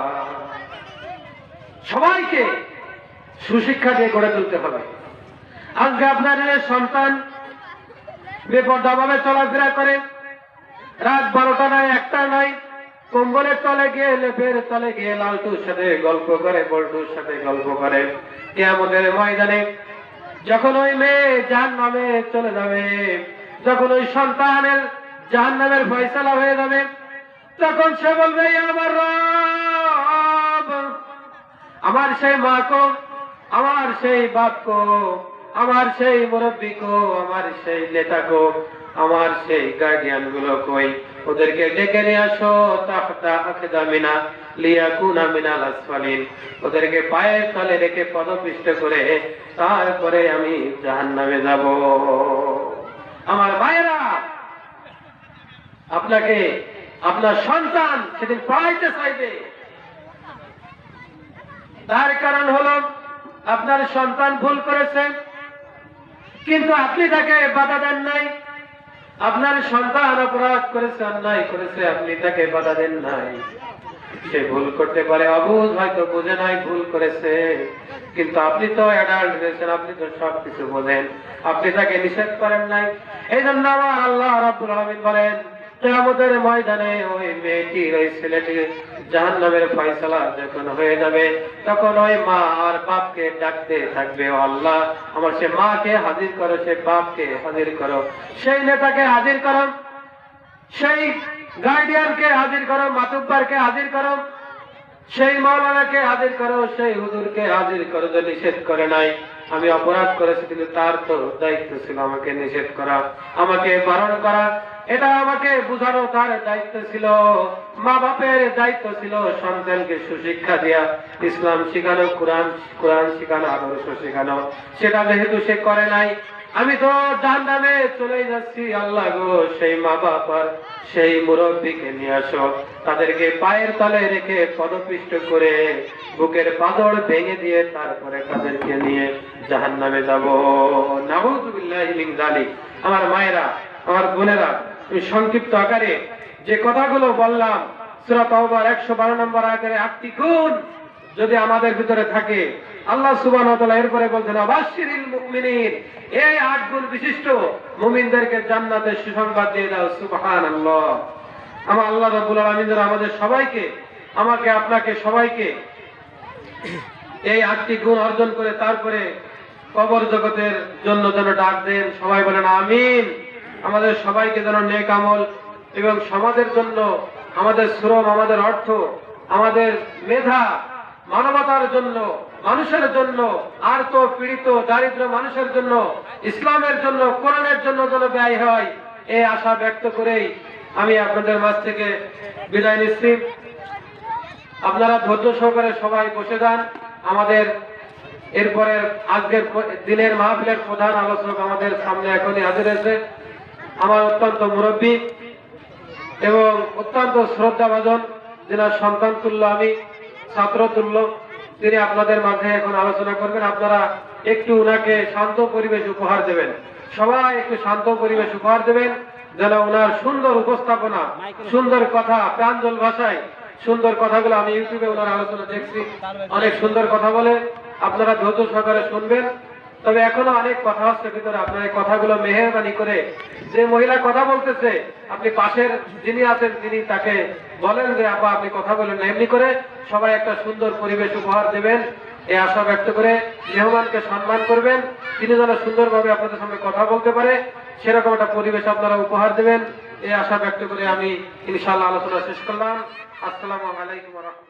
সবাইকে সুশিক্ষা দিয়ে গড়ে তুলতে হবে। আজকে আপনার সন্তান বেপরদাভাবে চলাফেরা করে, রাত 12টা নাই 1টা নাই, কম্বলের তলে গিয়ে লেপের তলে গিয়ে লালটুর সাথে গল্প করে, বল্টুর সাথে গল্প করে। কিয়ামতের ময়দানে যখন ওই মেয়ে জাহান্নামে চলে যাবে, যখন ওই সন্তানের জাহান্নামের ফয়সালা হয়ে যাবে, তখন সে বলবে আমার রব, আমার সেই মা কো, আমার সেই বাপ কো, আমার সেই মুরব্বী কো, আমার সেই নেতা কো, আমার সেই গার্ডিয়ান গুলো কই, ওদেরকে ডেকে নিয়ে আসো। তাহতা আকদামিনা লিয়াকুনা মিনাল আসফালিন, ওদেরকে পায়ের তলে রেখে পদপিষ্ট করে তারপরে আমি জাহান্নামে যাব। আমার ভাইয়েরা, আপনাকে আপনার সন্তান সেদিন পড়াইতে চাইবে। তার কারণ হলো আপনার সন্তান ভুল করেছে কিন্তু আপনি তাকে বাধা দেন নাই। আপনার সন্তান অপরাধ করেছে, অন্যায় করেছে, আপনি তাকে বাধা দেন নাই। সে ভুল করতে পারে, অবুঝ হয়তো বুঝে নাই ভুল করেছে, কিন্তু আপনি তো অ্যাডাল্ট হয়েছেন, আপনি তো সবকিছু বোঝেন, আপনি তাকে নিষেধ করেন নাই। এই জন্য আমার আল্লাহ রাব্বুল আলামিন বলেন, কিয়ামতের ময়দানে ওই মেয়েটির ওই ছেলেটির জাহান্নামের ফয়সালা যখন হয়ে যাবে, তখন ওই মা আর বাপকে ডাকতে থাকবে, ও আল্লাহ আমার সে মাকে হাজির করো, সে বাপকে হাজির করো, সেই নেতাকে হাজির করো, সেই গার্ডিয়ানকে হাজির করো, মাতুব্বারকে হাজির করো, সেই মাওলানাকে হাজির করো, সেই হুজুরকে হাজির করো যে নিষেধ করে নাই। আমি অপরাধ করেছি, কিন্তু তার তো দায়িত্ব ছিল আমাকে নিষেধ করা, আমাকে বারণ করা, এটা আমাকে বুঝানো তার দায়িত্ব ছিল। মা বাপের দায়িত্ব ছিল সন্তানকে সুশিক্ষা দেয়া, ইসলাম শিখানো, কোরআন শিখানো, আদর্শ শিখানো। সেটা যেহেতু সে করে নাই, আমি তো জাহান্নামে চলে যাচ্ছি। আল্লাহ গো, সেই মা বাপ আর সেই মুরব্বীকে নিয়ে আসো, তাদেরকে পায়ের তলে রেখে পদপিষ্ট করে বুকের পাথর ভেঙে দিয়ে তারপরে তাদেরকে নিয়ে জাহান্নামে যাব। নাউযুবিল্লাহি মিন যালিক। আমার মায়েরা, আমার বোনেরা, আমি সংক্ষিপ্ত আকারে যে কথাগুলো বললাম, সূরা তাওবার 112 নম্বর আয়াতের 8টি গুণ যদি আমাদের ভিতরে থাকে, আল্লাহ সুবহানাহু ওয়া তাআলা এরপরে বলছেন, আবাশশিরিল মুমিনিন, এই 8 গুণ বিশিষ্ট মুমিনদেরকে জান্নাতের সুসংবাদ দিয়ে দাও। সুবহানাল্লাহ। আমার আল্লাহ রাব্বুল আলামিন যেন আমাদের সবাইকে, আমাকে, আপনাকে, সবাইকে এই 8টি গুণ অর্জন করে তারপরে কবর জগতের জন্য যেন ডাক দেন। সবাই বলেন আমিন। আমাদের সবাইকে যেন নেক আমল এবং সমাজের জন্য আমাদের শ্রম, আমাদের অর্থ, আমাদের মেধা মানবতার জন্য, মানুষের জন্য, আর্ত পীড়িত দারিদ্র মানুষের জন্য, ইসলামের জন্য, কোরআনের জন্য যেন ব্যয় হয়, এই আশা ব্যক্ত করেই আমি আপনাদের মাঝ থেকে বিদায় নিচ্ছি। আপনারা ধৈর্য সহকারে সবাই বসে যান। আমাদের এরপরের আজকের দিনের মাহফিলের প্রধান আলোচক আমাদের সামনে এখনই হাজির হয়েছে, আমার অত্যন্ত মুরব্বী এবং অত্যন্ত শ্রদ্ধাভাজন, যিনার সন্তান তুল্য আমি, ছাত্র তুল্য, তিনি আপনাদের মাঝে এখন আলোচনা করবেন। আপনারা একটু উনাকে শান্ত পরিবেশ উপহার দেবেন, সবাই একটু শান্ত পরিবেশ উপহার দেবেন, যেন ওনার সুন্দর উপস্থাপনা, সুন্দর কথা, প্রাঞ্জল ভাষায় সুন্দর কথাগুলো, আমি ইউটিউবে ওনার আলোচনা দেখছি, অনেক সুন্দর কথা বলে, আপনারা ধৈর্য সহকারে শুনবেন। তবে এখনো অনেক কথা হচ্ছে ভিতরে, আপনার এই কথাগুলো মেহেরবানি করে, যে মহিলা কথা বলতেছে আপনি পাশের যিনি আছেন তিনি তাকে বলেন যে আপা আপনি কথা বলেন না, এমনি করে সবাই একটা সুন্দর পরিবেশ উপহার দেবেন, এই আশা ব্যক্ত করে মেহমানকে সম্মান করবেন, তিনি যেন সুন্দরভাবে আপনাদের সঙ্গে কথা বলতে পারে সেরকম একটা পরিবেশ আপনারা উপহার দেবেন, এই আশা ব্যক্ত করে আমি ইনশাআল্লাহ আলোচনা শেষ করলাম। আসসালামু আলাইকুম ওয়া রাহমাতুল্লাহ।